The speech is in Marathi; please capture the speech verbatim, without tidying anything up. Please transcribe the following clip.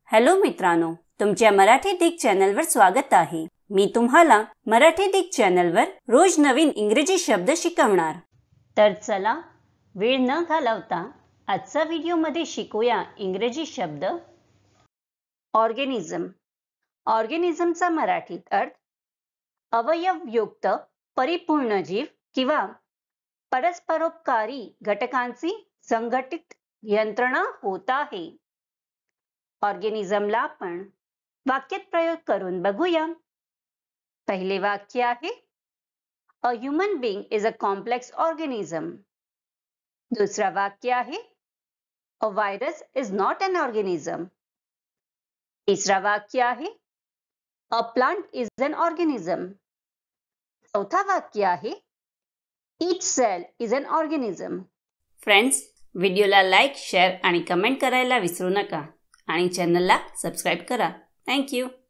हॅलो मित्रांनो, तुमच्या मराठी दिग चॅनलवर स्वागत आहे। मी तुम्हाला मराठी दिग चॅनलवर रोज नवीन इंग्रजी शब्द शिकवणार। तर चला वेळ न घालवता आजच्या व्हिडिओमध्ये शिकूया इंग्रजी शब्द। ऑर्गॅनिझम। ऑर्गॅनिझमचा मराठीत अर्थ अवयवयुक्त परिपूर्ण जीव किंवा परस्परोपकारी घटकांची संघटित यंत्रणा होत आहे। ऑर्गॅनिझमला आपण वाक्यात प्रयोग करून बघूया। पहिले वाक्य आहे A human being is a complex organism. दुसरा वाक्य आहे A virus is not an organism. तिसरा वाक्य आहे A plant is an organism. चौथा वाक्य आहे Each cell is an organism. Friends, व्हिडिओला लाईक, शेअर आणि कमेंट करायला विसरू नका आणि चॅनलला सबस्क्राइब करा। Thank you.